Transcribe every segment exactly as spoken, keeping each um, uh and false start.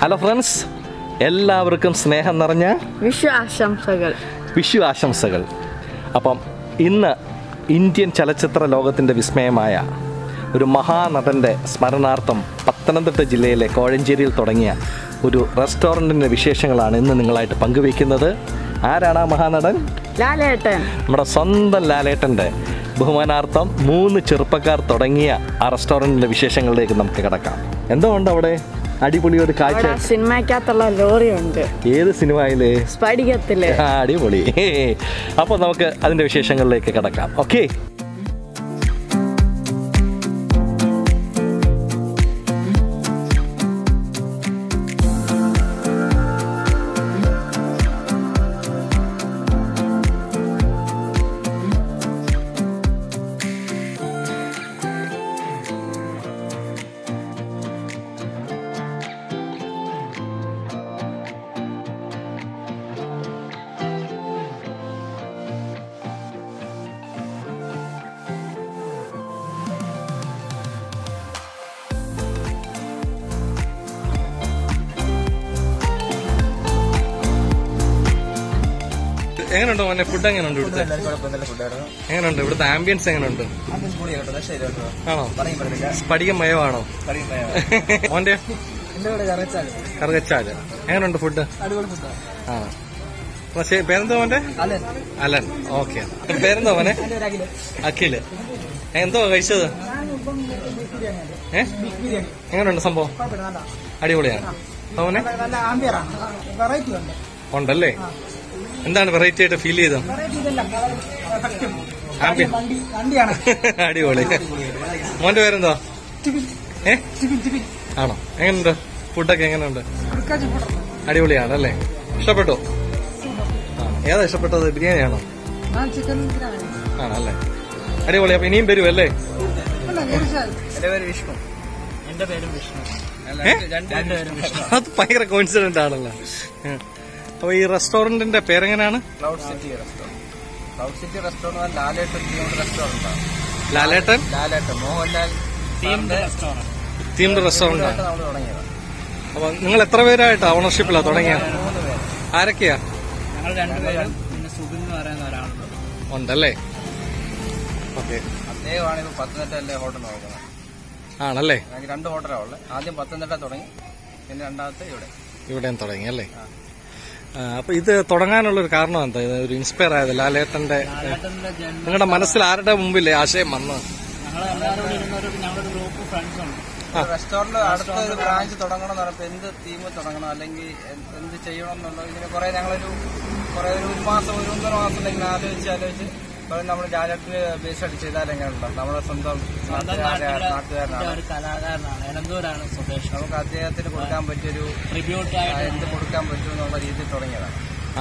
Hello friends, എല്ലാവർക്കും സ്നേഹം നിറഞ്ഞ വിഷു ആശംസകൾ. വിഷു ആശംസകൾ. അപ്പം ഇന്ന് ഇന്ത്യൻ ചലച്ചിത്ര ലോകത്തിൻ്റെ വിസ്മയമായ ഒരു മഹാനടൻ്റെ സ്മരണാർത്ഥം പത്തനംതിട്ട ജില്ലയിലെ കോഴഞ്ചേരിയിൽ തുടങ്ങിയ ഒരു റെസ്റ്റോറൻറ്റിൻ്റെ വിശേഷങ്ങളാണ് ഇന്ന് നിങ്ങളായിട്ട് പങ്കുവയ്ക്കുന്നത്. ആരാണ് ആ മഹാനടൻ? ലാലേട്ടൻ. നമ്മുടെ സ്വന്തം ലാലേട്ടൻ്റെ ബഹുമാനാർത്ഥം മൂന്ന് ചെറുപ്പക്കാർ തുടങ്ങിയ ആ റെസ്റ്റോറൻറ്റിൻ്റെ വിശേഷങ്ങളിലേക്ക് നമുക്ക് കിടക്കാം. എന്തോ ഉണ്ട് അവിടെ അടിപൊളി ഒരു കാഴ്ച? സിനിമയ്ക്കകത്തുള്ള ലോറി ഉണ്ട്. ഏത് സിനിമയില്? സ്ഫടികത്തില്. അടിപൊളി. അപ്പോൾ നമുക്ക് അതിൻ്റെ വിശേഷങ്ങളിലേക്ക് കിടക്കാം. ഓക്കെ. എങ്ങനെയുണ്ടോ മോനെ? ഫുഡ് എങ്ങനെയുണ്ട് ഇവിടുത്തെ? എങ്ങനെയുണ്ട് ഇവിടുത്തെ ആംബിയൻസ്? എങ്ങനെയുണ്ട്? ആണോ? സ്ഫടികം മയമാണോ മോന്റെ? കറുകച്ചാല്. എങ്ങനെയുണ്ട് ഫുഡ്? ആ. പേരെന്തോ മോന്റെ? അലൻ. ഓക്കെ. പേരെന്തോ മോനെ? അഖില്. എന്തോ കഴിച്ചത്? ഏ എങ്ങനെയുണ്ട് സംഭവം? അടിപൊളിയാണ് മോനെ? ഉണ്ടല്ലേ? എന്താണ് വെറൈറ്റി ആയിട്ട് ഫീൽ ചെയ്തത്? അടിപൊളി. മോന്റെ പേരെന്തോ? ഏ ആണോ? എങ്ങനെയുണ്ട് ഫുഡൊക്കെ? എങ്ങനെയുണ്ട്? അടിപൊളിയാണല്ലേ? ഇഷ്ടപ്പെട്ടോ? ഏതാ ഇഷ്ടപ്പെട്ടത്? ബിരിയാണിയാണോ? ആണല്ലേ? അടിപൊളി. അപ്പൊ ഇനിയും വരുമല്ലേ? അത് ഭയങ്കര കോയിൻസിഡന്റ് ആണല്ലോ. അപ്പൊ ഈ റെസ്റ്റോറന്റിന്റെ പേരെങ്ങനെയാണ്? Cloud city restaurant. Cloud city restaurant Lalettan themed restaurant ആണ്. Lalettan Lalettan Mohanlal themed restaurant. Themed restaurant ആണ് നമ്മൾ തുടങ്ങിയത്. അപ്പൊ നിങ്ങൾ എത്ര പേരായിട്ടാ ഓണർഷിപ്പിലാ തുടങ്ങിയ? ആരൊക്കെയാ? ഞങ്ങൾ രണ്ടുപേരും, പിന്നെ സുബിൻ എന്ന് പറയുന്ന ഒരാളുണ്ട്. ഉണ്ടല്ലേ? ഓക്കെ. അദ്ദേഹമാണ് ഇപ്പൊ പത്തനംതിട്ട ഹോട്ടൽ നോക്കുന്നത്. ആണല്ലേ? ഞങ്ങൾക്ക് രണ്ട് ഹോട്ടലാണ് ഉള്ളത്. ആദ്യം പത്തനംതിട്ട തുടങ്ങി, പിന്നെ രണ്ടാമത്തെ ഇവിടെ ഇവിടെയും തുടങ്ങി അല്ലേ? അപ്പൊ ഇത് തുടങ്ങാനുള്ളൊരു കാരണം എന്താ? ഇത് ഒരു ഇൻസ്പയർ ആയത് ലാലേട്ടന്റെ നിങ്ങളുടെ മനസ്സിൽ ആരുടെ മുമ്പിൽ ആശയം വന്നത്? ഞങ്ങളൊരു ഗ്രൂപ്പ് ഫ്രണ്ട്സ് ഉണ്ട്. റെസ്റ്റോറന്റ് അടുത്ത ഒരു ബ്രാഞ്ച് തുടങ്ങണം എന്ന് പറഞ്ഞപ്പോൾ എന്ത് തീം തുടങ്ങണം, അല്ലെങ്കിൽ എന്ത് ചെയ്യണം എന്നുള്ളത് ഇങ്ങനെ കുറെ ഞങ്ങളൊരു കുറെ ഒരു ഒരു മാസം ഒരു ഒന്നര മാസം ഇങ്ങനെ ആലോചിച്ച് ആലോചിച്ച് നമ്മൾ ലാലേട്ടന് ബേസ് അടിച്ച് ചെയ്താൽ എങ്ങനെയുണ്ടോ? നമ്മുടെ സ്വന്തം നാട്ടുകാരനാണ്, കലാകാരനാണ്, എലന്തൂരാണ് സുരേഷ്. നമുക്ക് അദ്ദേഹത്തിന് കൊടുക്കാൻ പറ്റിയൊരു ട്രിബ്യൂട്ട് എന്ത് കൊടുക്കാൻ പറ്റും എന്നുള്ള രീതിയിൽ തുടങ്ങിയതാണ്.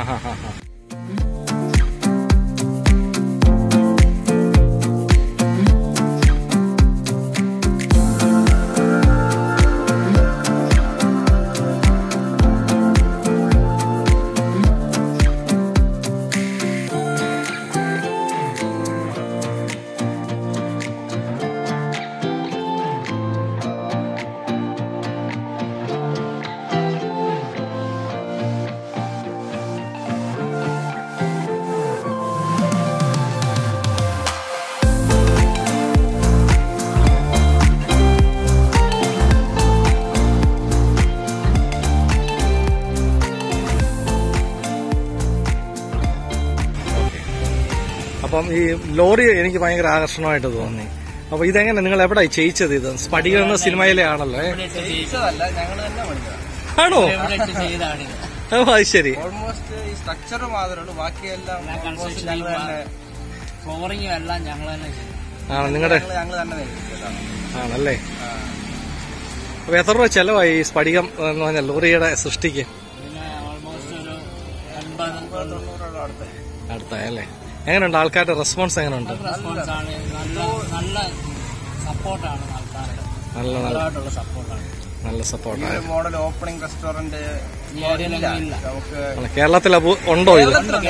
അപ്പം ഈ ലോറി എനിക്ക് ഭയങ്കര ആകർഷണമായിട്ട് തോന്നി. അപ്പൊ ഇതെങ്ങനെ നിങ്ങൾ എവിടെ ചെയ്യിച്ചത്? ഇത് സ്ഫടികം എന്ന സിനിമയിലെ ആണല്ലോ? ആണോ? അത് ശരി. ഓൾമോസ്റ്റ് ഈ സ്ട്രക്ചർ മാത്രമേ ഉള്ളൂ, ബാക്കിയെല്ലാം ഫ്ലോറിംഗും എല്ലാം ഞങ്ങൾ തന്നെ ആണ്. നിങ്ങളുടെ ഞങ്ങൾ തന്നെ ആണല്ലേ? അപ്പൊ എത്ര രൂപ ചെലവായി ഈ സ്ഫടികം എന്ന് പറഞ്ഞ ലോറിയുടെ സൃഷ്ടിക്ക്? അടുത്തായല്ലേ? എങ്ങനെയുണ്ട് ആൾക്കാരുടെ റെസ്പോൺസ്? എങ്ങനെയുണ്ട്? നല്ല സപ്പോർട്ടാണ് ആൾക്കാരുടെ. നല്ല സപ്പോർട്ടാണ്. നല്ല സപ്പോർട്ടാണ്. മോഡൽ ഓപ്പണിംഗ് റെസ്റ്റോറന്റ് കേരളത്തിൽ ഉണ്ടോ ഇത്?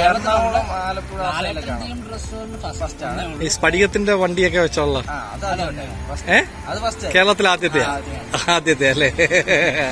ഈ സ്ഫടികത്തിന്റെ വണ്ടിയൊക്കെ വെച്ചുള്ള കേരളത്തിൽ ആദ്യത്തെ ആദ്യത്തെ അല്ലേ?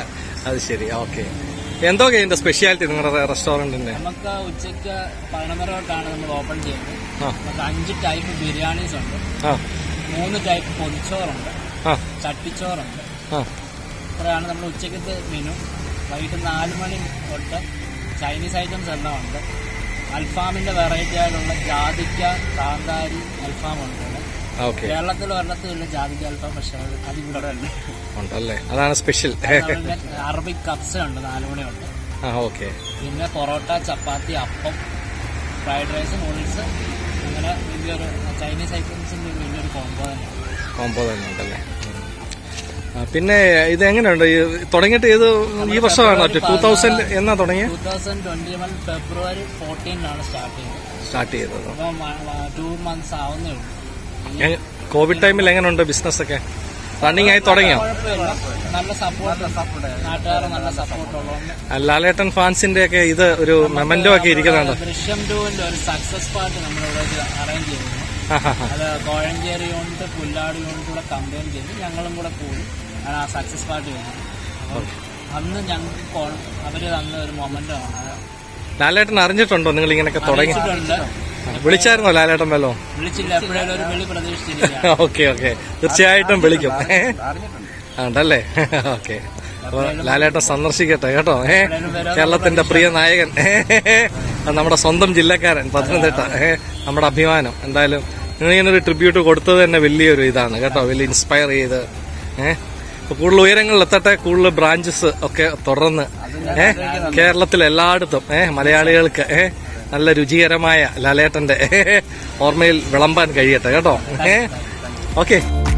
അത് ശരി, ഓക്കെ. എന്തൊക്കെ ഇതിന്റെ സ്പെഷ്യാലിറ്റി നിങ്ങളുടെ റെസ്റ്റോറന്റിന്റെ? നമുക്ക് ഉച്ചയ്ക്ക് പതിനൊന്നര തൊട്ടാണ് നമ്മൾ ഓപ്പൺ ചെയ്യുന്നത്. നമുക്ക് അഞ്ച് ടൈപ്പ് ബിരിയാണീസ് ഉണ്ട്, മൂന്ന് ടൈപ്പ് പൊതിച്ചോറുണ്ട്, ചട്ടിച്ചോറുണ്ട്. ഇത്രയാണ് നമ്മൾ ഉച്ചക്കത്തെ മെനു. വൈകിട്ട് നാല് മണി തൊട്ട് ചൈനീസ് ഐറ്റംസ് എല്ലാം ഉണ്ട്. അൽഫാമിന്റെ വെറൈറ്റി ആയിട്ടുള്ള ജാതിക്ക കാന്താരി അൽഫാം ഉണ്ട്. കേരളത്തിൽ ഒരെണ്ണത്തിലുള്ള ജാതിക്ക അൽഫാം, പക്ഷേ അത് ഇവിടെ ഉണ്ട് ഉണ്ടല്ലേ, അതാണ് സ്പെഷ്യൽ. അറബിക് കപ്സ ഉണ്ട്, നാല് മണി ഉണ്ട്. ഓക്കെ. പിന്നെ പൊറോട്ട, ചപ്പാത്തി, അപ്പം, ഫ്രൈഡ് റൈസ്, നൂഡിൽസ്, അങ്ങനെ വലിയൊരു ചൈനീസ് ഐറ്റംസിന്റെ വലിയൊരു കോംബോ തന്നെ കോംബോ തന്നെ ഉണ്ടല്ലേ. പിന്നെ ഇത് എങ്ങനെയുണ്ട് തുടങ്ങിയിട്ട്? ഏത് ഈ വർഷമാണോ? ടൂ തൗസൻഡ് എന്നാ തുടങ്ങിയത്? Two thousand twenty one February ഫോർട്ടീനാണ് സ്റ്റാർട്ട് ചെയ്തത്. സ്റ്റാർട്ട് ചെയ്തത് ടു മന്ത്സ് ആവുന്നേ ഉള്ളൂ. കോവിഡ് ടൈമിൽ എങ്ങനെയുണ്ട് ബിസിനസ് ഒക്കെ? റണ്ണിങ് ആയി തുടങ്ങിയോ? നല്ല സപ്പോർട്ട്, നാട്ടുകാർ നല്ല സപ്പോർട്ട് ഉള്ളതുകൊണ്ട്. ലാലേട്ടൻ ഫാൻസിന്റെ ഒക്കെ ഇത് ഒരു മെമന്റോ ഒക്കെ ഇരിക്കുന്നുണ്ട്. ദൃശ്യം ടൂവിന്റെ ഒരു സക്സസ് പാർട്ടി നമ്മളിവിടെ അറേഞ്ച് ചെയ്തിരുന്നു. അത് കോഴഞ്ചേരി യൂണിറ്റ്, പുല്ലാട് യൂണിറ്റ് കൂടെ കമ്പയിൻ ചെയ്ത് ഞങ്ങളും കൂടെ കൂടി ആണ് ആ സക്സസ് പാർട്ടി വരുന്നത്. അന്ന് ഞങ്ങൾക്ക് അവര് തന്ന ഒരു മൊമെന്റോ ആണ്. ലാലേട്ടൻ അറിഞ്ഞിട്ടുണ്ടോ നിങ്ങൾ ഇങ്ങനെയൊക്കെ തുടങ്ങി? വിളിച്ചായിരുന്നോ ലാലേട്ടൻ വല്ലോ? വിളിച്ചില്ല, എപ്പോഴും ഒരു വിളി പ്രതീക്ഷിച്ചില്ല. ഓക്കെ ഓക്കെ, തീർച്ചയായിട്ടും വിളിക്കും. ഉണ്ടല്ലേ, ഓക്കെ. അപ്പൊ ലാലേട്ടൻ സന്ദർശിക്കട്ടെ കേട്ടോ. ഏ കേരളത്തിന്റെ പ്രിയ നായകൻ, നമ്മുടെ സ്വന്തം ജില്ലക്കാരൻ, പത്തനംതിട്ട, ഏഹ് നമ്മുടെ അഭിമാനം. എന്തായാലും നിങ്ങൾ ഇങ്ങനൊരു ട്രിബ്യൂട്ട് കൊടുത്തത് തന്നെ വലിയൊരു ഇതാണ് കേട്ടോ, വലിയ ഇൻസ്പയർ ചെയ്ത്. ഏഹ് ഇപ്പൊ കൂടുതൽ ഉയരങ്ങളിൽ എത്തട്ടെ, കൂടുതൽ ബ്രാഞ്ചസ് ഒക്കെ തുടർന്ന് ഏഹ് കേരളത്തിൽ എല്ലായിടത്തും ഏഹ് മലയാളികൾക്ക് ഏഹ് നല്ല രുചികരമായ ലാലേട്ടന്റെ ഓർമ്മയിൽ വിളമ്പാൻ കഴിയട്ടെ കേട്ടോ. ഏഹ് ഓക്കെ.